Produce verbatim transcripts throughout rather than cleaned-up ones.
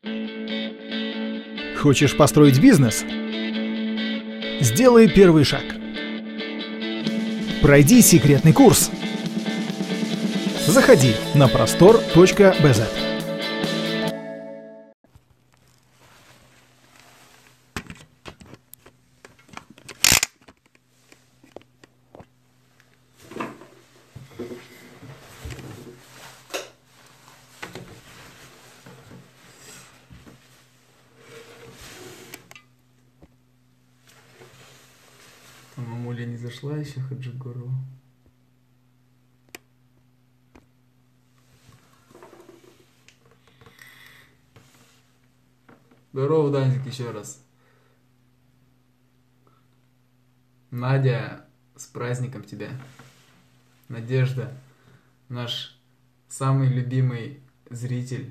Хочешь построить бизнес? Сделай первый шаг. Пройди секретный курс. Заходи на простор точка би зет. Мамуля не зашла еще, Хаджигорова. Здорово, Даник, еще раз. Надя, с праздником тебя. Надежда, наш самый любимый зритель.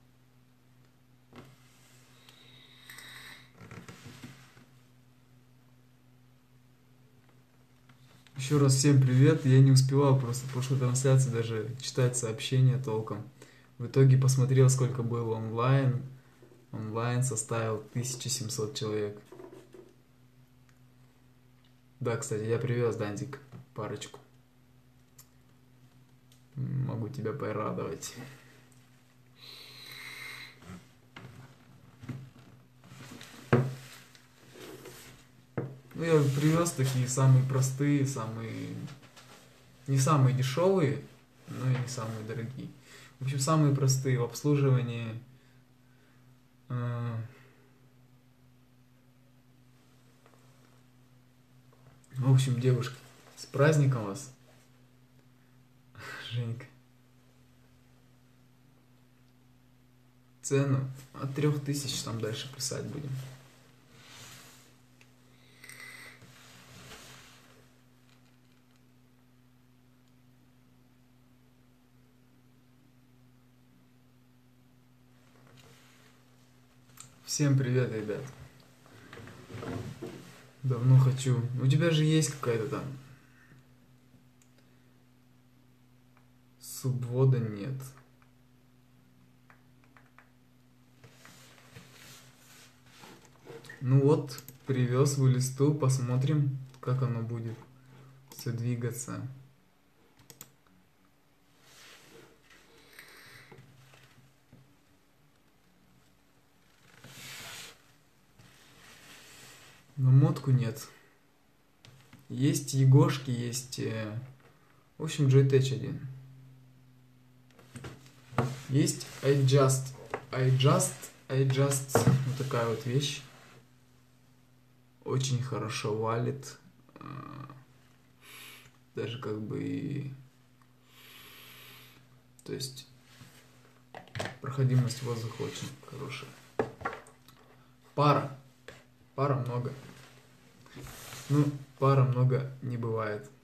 Еще раз всем привет. Я не успевал просто в прошлой трансляции даже читать сообщения толком. В итоге посмотрел, сколько было онлайн. Онлайн составил тысяча семьсот человек. Да, кстати, я привез, Дантик, парочку. Могу тебя порадовать. Ну, я привез такие самые простые, самые... Не самые дешевые, но и не самые дорогие. В общем, самые простые в обслуживании. В общем, девушки, с праздником вас, Женька. Цену от трех тысяч там дальше писать будем. Всем привет, ребят. Давно хочу. У тебя же есть какая-то там... Субвода нет. Ну вот, привез в листу, посмотрим, как оно будет все двигаться. Но мотку нет. Есть Егошки, есть... э, В общем, джей тэч один. Есть iJust. iJust, iJust. Вот такая вот вещь. Очень хорошо валит. Даже как бы и... То есть... Проходимость воздуха очень хорошая. Пара. Пара много. Ну, пара много не бывает.